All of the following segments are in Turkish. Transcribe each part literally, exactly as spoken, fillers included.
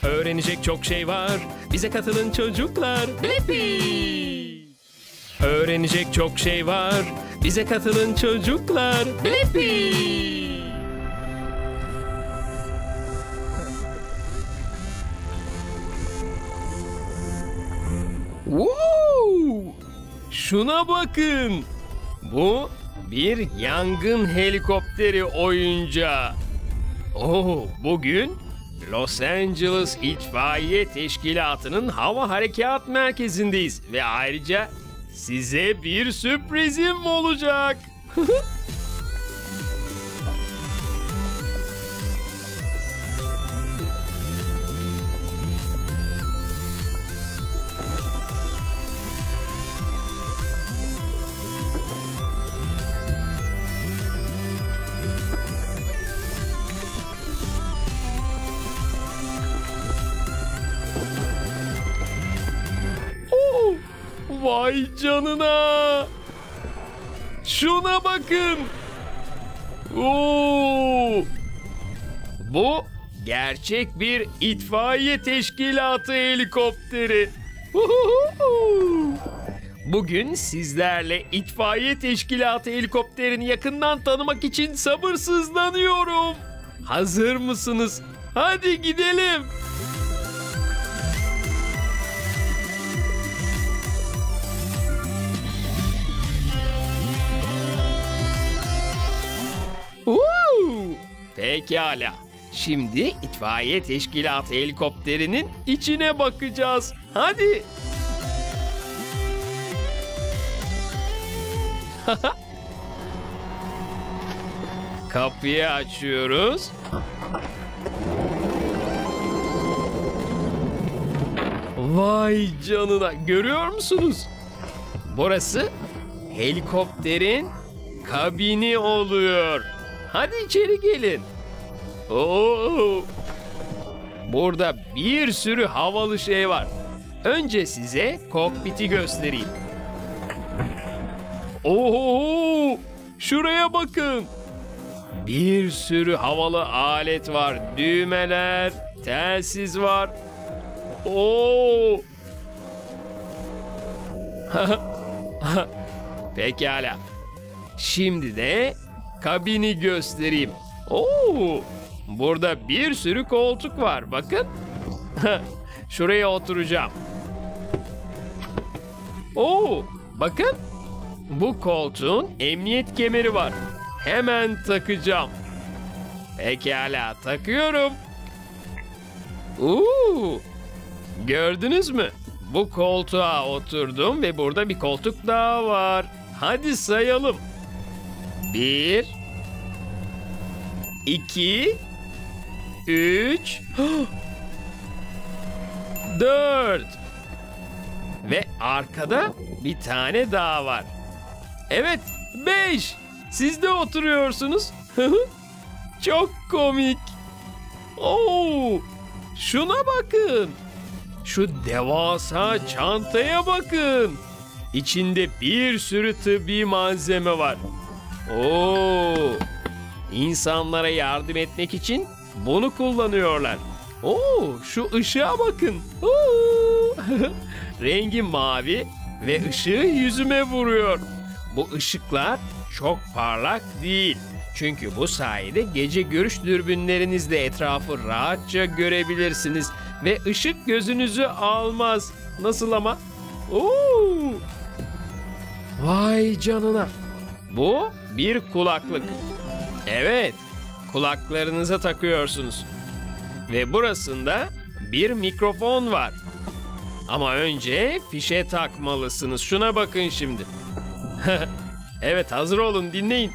Öğrenecek çok şey var. Bize katılın çocuklar. Blippi! Öğrenecek çok şey var. Bize katılın çocuklar. Blippi! Woo! Şuna bakın. Bu bir yangın helikopteri oyuncağı. Oo, bugün Los Angeles İtfaiye Teşkilatı'nın hava harekat merkezindeyiz ve ayrıca size bir sürprizim olacak. Vay canına! Şuna bakın! Oo! Bu gerçek bir itfaiye teşkilatı helikopteri. Uhuhu! Bugün sizlerle itfaiye teşkilatı helikopterini yakından tanımak için sabırsızlanıyorum. Hazır mısınız? Hadi gidelim. Uuu! Pekala. Şimdi itfaiye teşkilatı helikopterinin içine bakacağız. Hadi. Kapıyı açıyoruz. Vay canına, görüyor musunuz? Burası helikopterin kabini oluyor. Hadi içeri gelin. Oo! Burada bir sürü havalı şey var. Önce size kokpiti göstereyim. Oo! Şuraya bakın. Bir sürü havalı alet var. Düğmeler, telsiz var. Oo! Pekala. Şimdi de kabini göstereyim. Oo! Burada bir sürü koltuk var. Bakın. Şuraya oturacağım. Oo! Bakın. Bu koltuğun emniyet kemeri var. Hemen takacağım. Pekala, takıyorum. Oo! Gördünüz mü? Bu koltuğa oturdum ve burada bir koltuk daha var. Hadi sayalım. Bir, iki, üç, dört. Ve arkada bir tane daha var. Evet, beş. Siz de oturuyorsunuz. Çok komik. Oo, şuna bakın. Şu devasa çantaya bakın. İçinde bir sürü tıbbi malzeme var. Oo, insanlara yardım etmek için bunu kullanıyorlar. Oo, şu ışığa bakın. Oo. Rengi mavi ve ışığı yüzüme vuruyor. Bu ışıklar çok parlak değil. Çünkü bu sayede gece görüş dürbünlerinizle etrafı rahatça görebilirsiniz ve ışık gözünüzü almaz. Nasıl ama? Oo! Vay canına. Bu bir kulaklık. Evet, kulaklarınıza takıyorsunuz. Ve burasında bir mikrofon var. Ama önce fişe takmalısınız. Şuna bakın şimdi. Evet, hazır olun, dinleyin.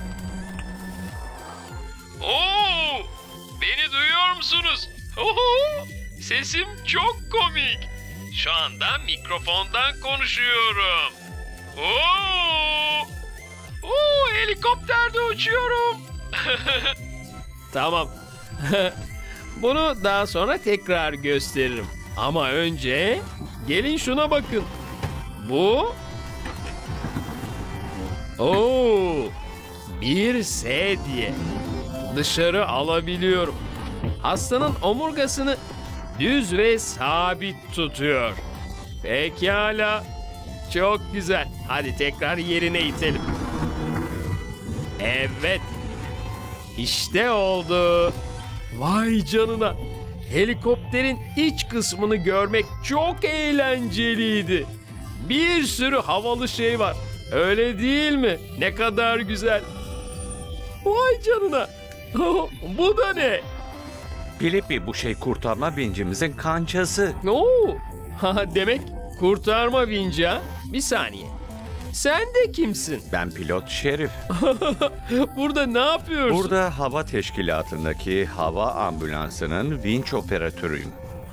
Oo! Beni duyuyor musunuz? Oho! Sesim çok komik. Şu anda mikrofondan konuşuyorum. Oo! Oo, helikopterde uçuyorum. Tamam. Bunu daha sonra tekrar gösteririm. Ama önce gelin şuna bakın. Bu Oo! Bir sedye. Dışarı alabiliyorum. Hastanın omurgasını düz ve sabit tutuyor. Pekala. Çok güzel. Hadi tekrar yerine itelim. Evet. İşte oldu. Vay canına. Helikopterin iç kısmını görmek çok eğlenceliydi. Bir sürü havalı şey var. Öyle değil mi? Ne kadar güzel. Vay canına. Bu da ne? Blippi, bu şey kurtarma vincimizin kancası. Oo. Ha, demek kurtarma vinci ha? Bir saniye. Sen de kimsin? Ben pilot Şerif. Burada ne yapıyorsun? Burada hava teşkilatındaki hava ambulansının vinç operatörüyüm.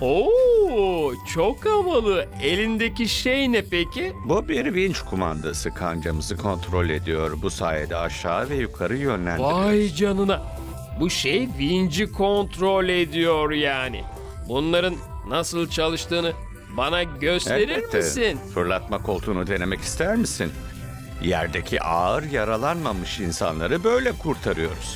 Oo, çok havalı. Elindeki şey ne peki? Bu bir vinç kumandası, kancamızı kontrol ediyor. Bu sayede aşağı ve yukarı yönlendiriyor. Vay canına. Bu şey vinci kontrol ediyor yani. Bunların nasıl çalıştığını bana gösterir Elbette. misin? Fırlatma koltuğunu denemek ister misin? Yerdeki ağır yaralanmamış insanları böyle kurtarıyoruz.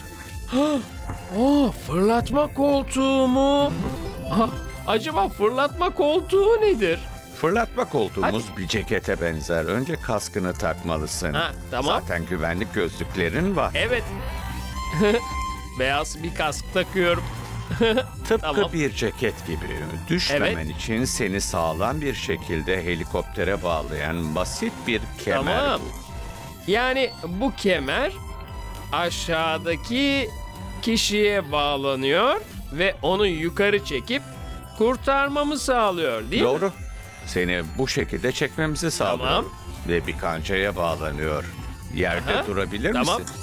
Oo, fırlatma koltuğu mu? Ha, acaba fırlatma koltuğu nedir? Fırlatma koltuğumuz bir cekete benzer. Önce kaskını takmalısın. Ha, tamam. Zaten güvenlik gözlüklerin var. Evet. Beyaz bir kask takıyorum. Tıpkı Tamam. bir ceket gibi. Düşmemen için seni sağlam bir şekilde helikoptere bağlayan basit bir kemer Tamam. bu. Yani bu kemer aşağıdaki kişiye bağlanıyor ve onu yukarı çekip kurtarmamı sağlıyor, değil mi? Doğru. Seni bu şekilde çekmemizi sağlıyor. Tamam. Ve bir kancaya bağlanıyor. Yerde Aha. durabilir Tamam. misin?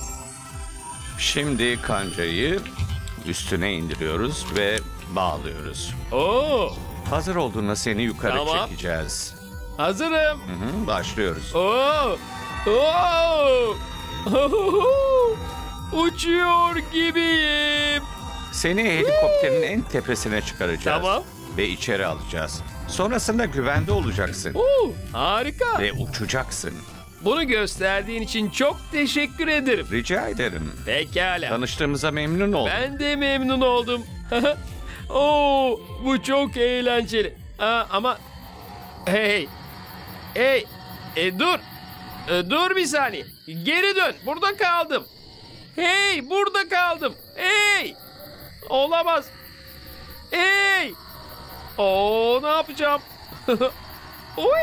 Şimdi kancayı üstüne indiriyoruz ve bağlıyoruz. Oo, Hazır olduğunda seni yukarı Tamam. çekeceğiz. hazırım. Hı hı, başlıyoruz. Oo, oo, uçuyor gibiyim. Seni helikopterin en tepesine çıkaracağız. Tamam. Ve içeri alacağız. Sonrasında güvende olacaksın. Oo, harika. Ve uçacaksın. Bunu gösterdiğin için çok teşekkür ederim. Rica ederim. Pekala. Tanıştığımıza memnun oldum. Ben de memnun oldum. Oo, bu çok eğlenceli. Aa, ama hey, hey, e, dur, E, dur bir saniye. Geri dön. Burada kaldım. Hey, burada kaldım. Hey, olamaz. Hey, o ne yapacağım? Oy!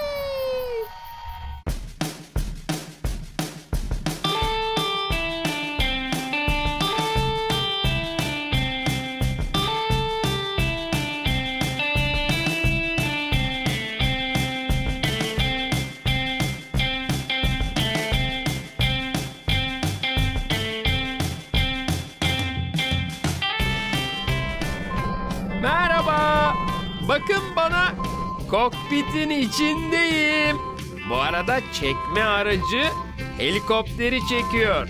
Merhaba. Bakın bana. Kokpitin içindeyim. Bu arada çekme aracı helikopteri çekiyor.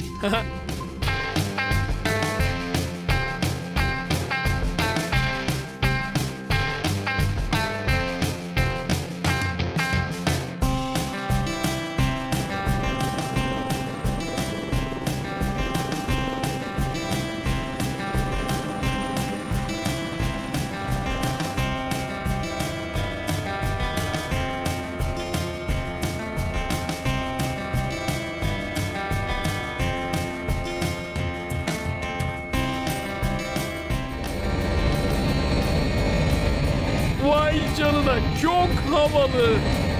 Vay canına, çok havalı.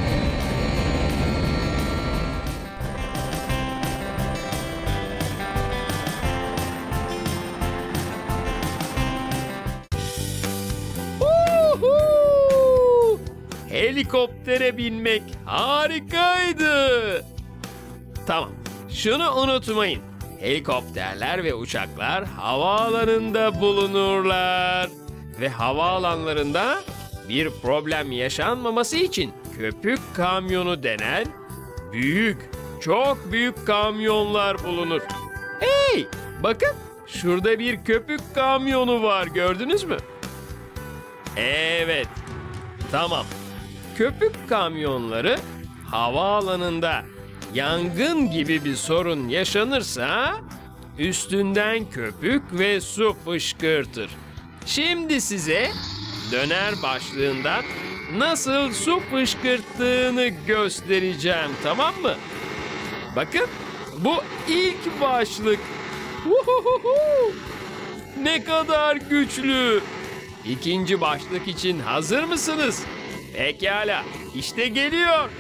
Uhu! Helikoptere binmek harikaydı. Tamam, şunu unutmayın. Helikopterler ve uçaklar havaalanında bulunurlar. Ve havaalanlarında bir problem yaşanmaması için köpük kamyonu denen büyük, çok büyük kamyonlar bulunur. Hey, bakın şurada bir köpük kamyonu var, gördünüz mü? Evet, tamam. Köpük kamyonları havaalanında yangın gibi bir sorun yaşanırsa üstünden köpük ve su fışkırtır. Şimdi size döner başlığından nasıl su fışkırttığını göstereceğim, tamam mı? Bakın, bu ilk başlık. Uhuhuhu! Ne kadar güçlü. İkinci başlık için hazır mısınız? Pekala, işte geliyor.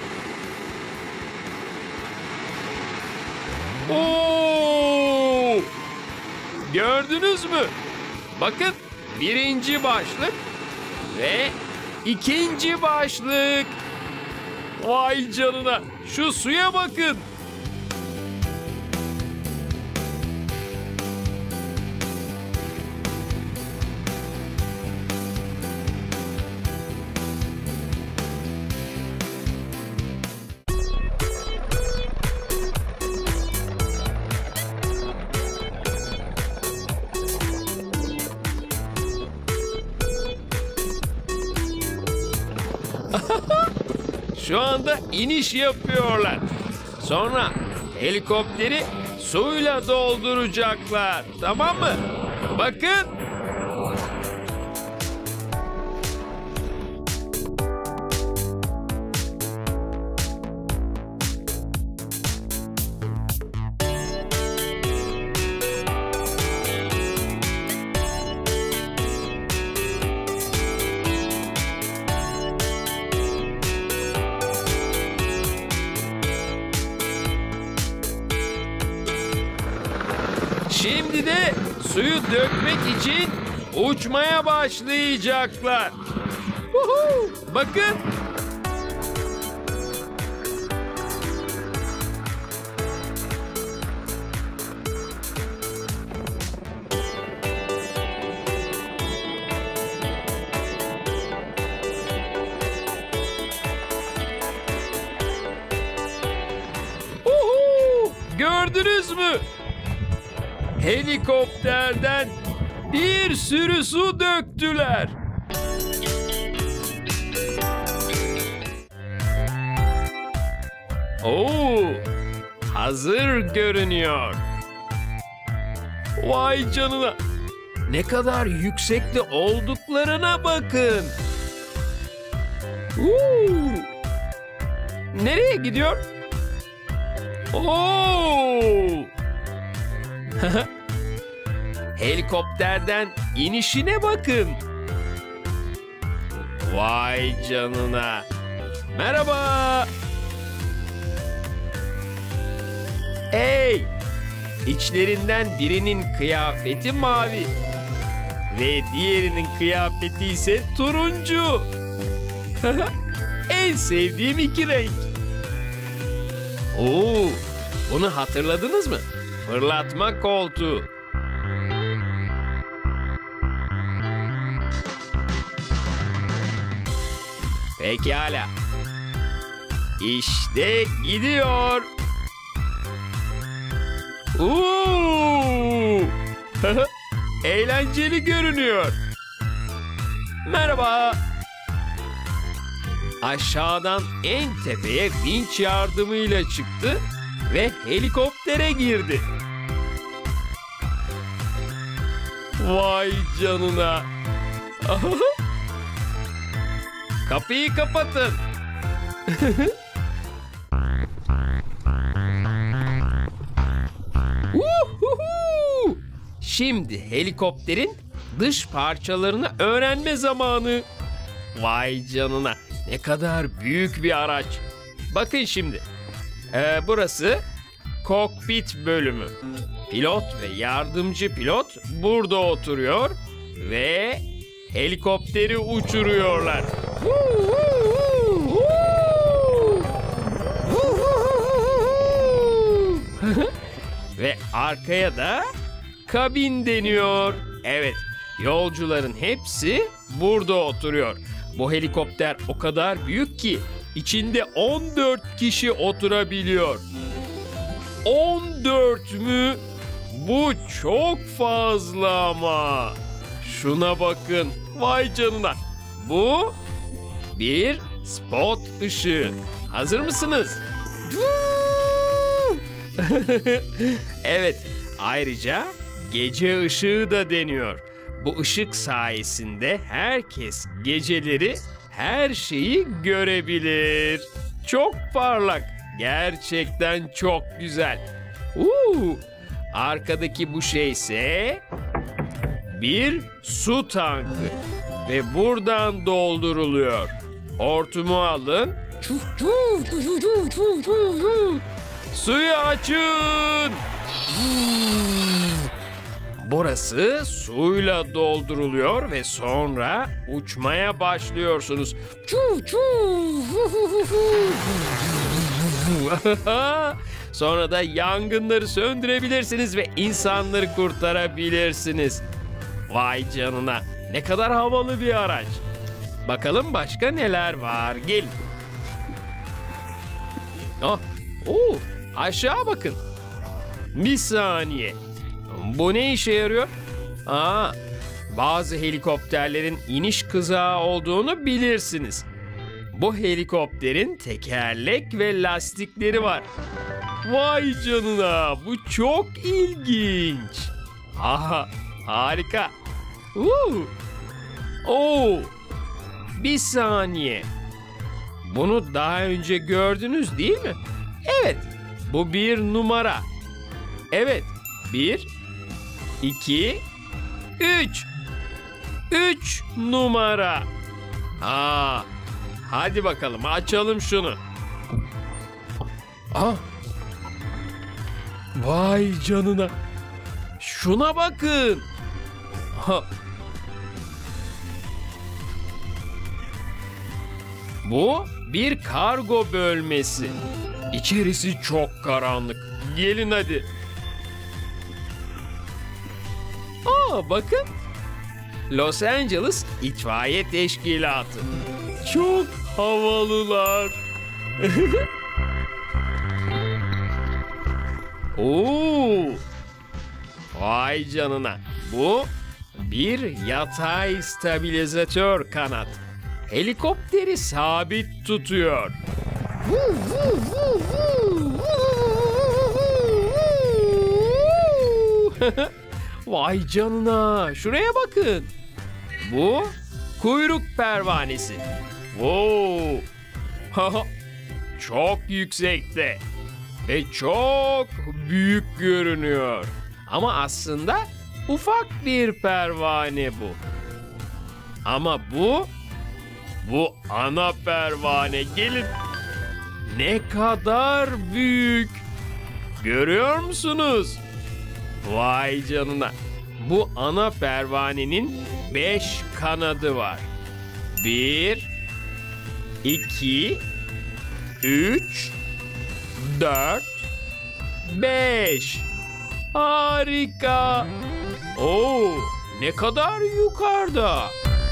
Oo! Gördünüz mü? Bakın, birinci başlık ve ikinci başlık. Vay canına, şu suya bakın. Şu anda iniş yapıyorlar. Sonra helikopteri suyla dolduracaklar. Tamam mı? Bakın. Şimdi de suyu dökmek için uçmaya başlayacaklar. Uhu! Bakın. Uhu! Gördünüz mü? Helikopterden bir sürü su döktüler. Oo, hazır görünüyor. Vay canına. Ne kadar yüksekte olduklarına bakın. Oo. Nereye gidiyor? Oo. Helikopterden inişine bakın. Vay canına. Merhaba. Hey! İçlerinden birinin kıyafeti mavi ve diğerinin kıyafeti ise turuncu. En sevdiğim iki renk. Oo, bunu hatırladınız mı? Fırlatma koltuğu. Pekala. İşte gidiyor. Oo! Eğlenceli görünüyor. Merhaba. Aşağıdan en tepeye vinç yardımıyla çıktı ve helikoptere girdi. Vay canına. Kapıyı kapatın. Şimdi helikopterin dış parçalarını öğrenme zamanı. Vay canına. Ne kadar büyük bir araç. Bakın şimdi. Ee, burası kokpit bölümü. Pilot ve yardımcı pilot burada oturuyor ve helikopteri uçuruyorlar. Ve arkaya da kabin deniyor. Evet, yolcuların hepsi burada oturuyor. Bu helikopter o kadar büyük ki içinde on dört kişi oturabiliyor. on dört mü? Bu çok fazla ama. Şuna bakın. Vay canına. Bu bir spot ışığı. Hazır mısınız? Evet. Ayrıca gece ışığı da deniyor. Bu ışık sayesinde herkes geceleri her şeyi görebilir. Çok parlak. Gerçekten çok güzel. Uuu. Arkadaki bu şey ise bir su tankı ve buradan dolduruluyor. Hortumu alın. Suyu açın. Burası suyla dolduruluyor ve sonra uçmaya başlıyorsunuz. Sonra da yangınları söndürebilirsiniz ve insanları kurtarabilirsiniz. Vay canına, ne kadar havalı bir araç. Bakalım başka neler var. Gelin. Oh, oo, aşağı bakın. Bir saniye. Bu ne işe yarıyor? Aa, bazı helikopterlerin iniş kızağı olduğunu bilirsiniz. Bu helikopterin tekerlek ve lastikleri var. Vay canına, bu çok ilginç. Aha, harika. Uuu. Oo. Bir saniye. Bunu daha önce gördünüz değil mi? Evet, bu bir numara. Evet, bir, iki, üç. Üç numara. Ha, hadi bakalım açalım şunu. Ah. Vay canına. Şuna bakın. Ha. Bu bir kargo bölmesi. İçerisi çok karanlık. Gelin hadi. Aa, bakın. Los Angeles İtfaiye Teşkilatı. Çok havalılar. Oo! Vay canına. Bu bir yatay stabilizatör kanat. Helikopteri sabit tutuyor. Vay canına. Şuraya bakın. Bu kuyruk pervanesi. Wow. Çok yüksekte ve çok büyük görünüyor. Ama aslında ufak bir pervane bu. Ama bu bu ana pervane. Gelin. Ne kadar büyük. Görüyor musunuz? Vay canına. Bu ana pervanenin beş kanadı var. Bir, iki, üç, dört, beş. Harika. Oo, ne kadar yukarıda.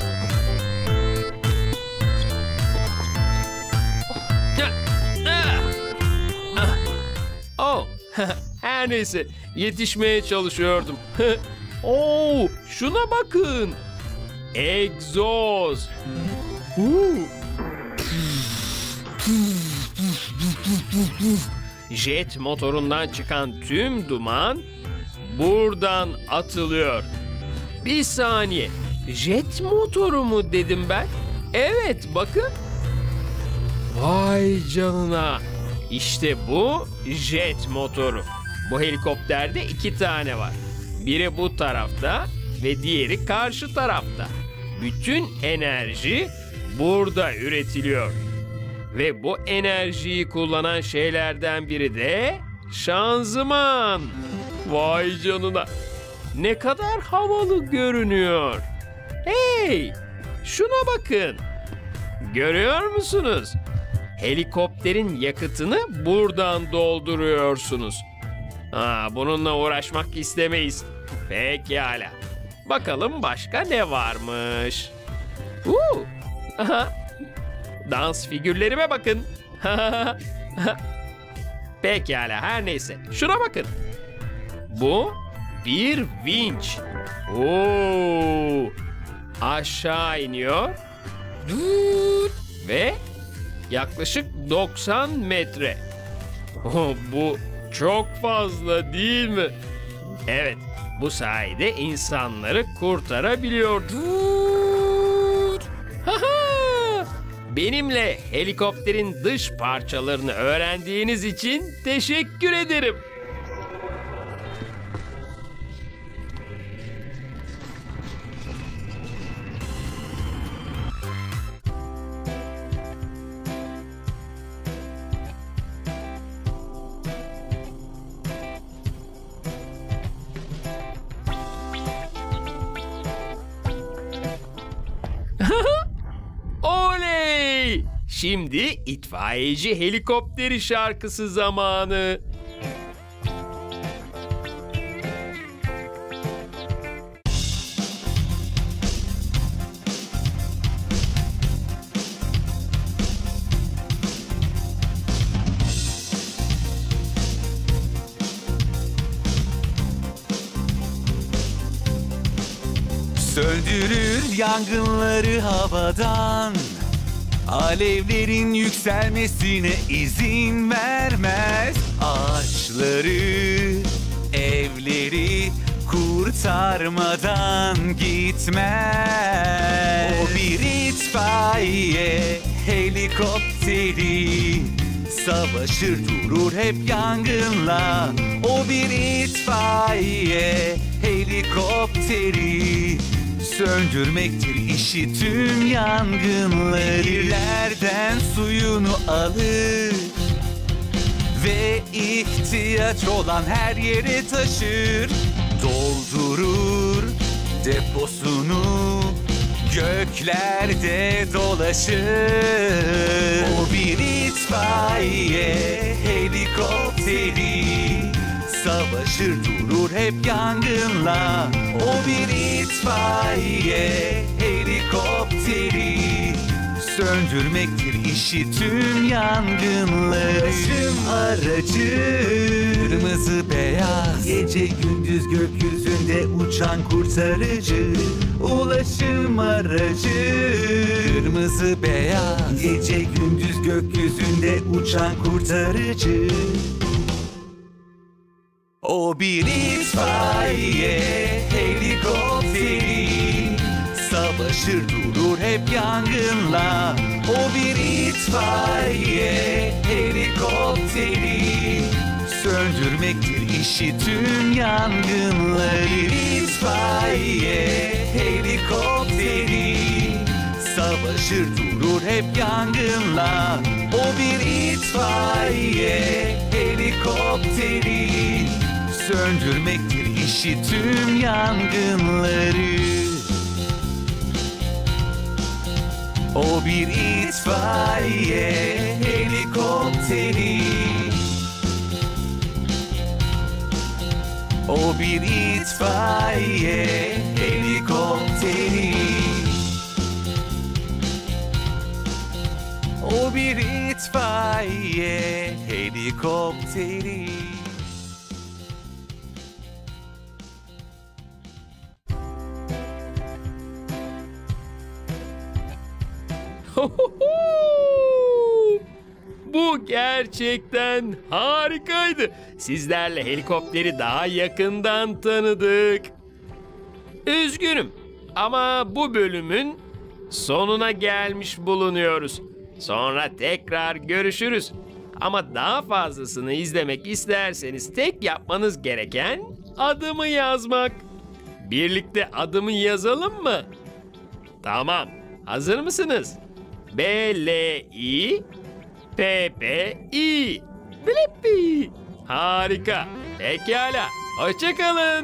Oh, her neyse, yetişmeye çalışıyordum. Oo, şuna bakın. Egzoz. Jet motorundan çıkan tüm duman buradan atılıyor. Bir saniye. Jet motoru mu dedim ben? Evet, bakın. Vay canına. İşte bu jet motoru. Bu helikopterde iki tane var. Biri bu tarafta ve diğeri karşı tarafta. Bütün enerji burada üretiliyor. Ve bu enerjiyi kullanan şeylerden biri de şanzıman. Vay canına. Ne kadar havalı görünüyor. Hey, şuna bakın. Görüyor musunuz? Helikopterin yakıtını buradan dolduruyorsunuz. Ha, bununla uğraşmak istemeyiz. Pekala. Bakalım başka ne varmış? Uuu. Aha. Dans figürlerime bakın. Pekala, her neyse. Şuna bakın. Bu bir vinç. Oo. Aşağı iniyor. Ve yaklaşık doksan metre. Oh, bu çok fazla değil mi? Evet, Bu sayede insanları kurtarabiliyordu. Haha! Benimle helikopterin dış parçalarını öğrendiğiniz için teşekkür ederim. Oley! Şimdi itfaiyeci helikopteri şarkısı zamanı. Söndürür yangınları havadan, alevlerin yükselmesine izin vermez. Ağaçları, evleri kurtarmadan gitmez. O bir itfaiye helikopteri, savaşır durur hep yangınla. O bir itfaiye helikopteri, söndürmektir işi tüm yangınları. Nehirlerden suyunu alır ve ihtiyaç olan her yere taşır. Doldurur deposunu, göklerde dolaşır. O bir itfaiye helikopteri, savaşır durur hep yangınla. O bir itfaiye helikopteri, söndürmektir işi tüm yangınları. Ulaşım aracı, kırmızı beyaz, gece gündüz gökyüzünde uçan kurtarıcı. Ulaşım aracı, kırmızı beyaz, gece gündüz gökyüzünde uçan kurtarıcı. O bir itfaiye helikopteri, savaşır durur hep yangınla. O bir itfaiye helikopteri, söndürmektir işi tüm yangınları. İtfaiye helikopteri, savaşır durur hep yangınla. O bir itfaiye helikopteri, söndürmektir işi tüm yangınları. O bir itfaiye helikopteri, o bir itfaiye helikopteri, o bir itfaiye helikopteri. Bu gerçekten harikaydı. Sizlerle helikopteri daha yakından tanıdık. Üzgünüm ama bu bölümün sonuna gelmiş bulunuyoruz. Sonra tekrar görüşürüz. Ama daha fazlasını izlemek isterseniz tek yapmanız gereken adımı yazmak. Birlikte adımı yazalım mı? Tamam. Hazır mısınız? B L I P P I Blippi. Harika. Pekala. Hoşça kalın.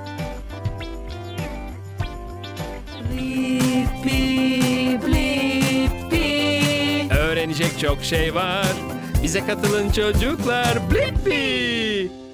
Blippi, Blippi. Öğrenecek çok şey var. Bize katılın çocuklar. Blippi.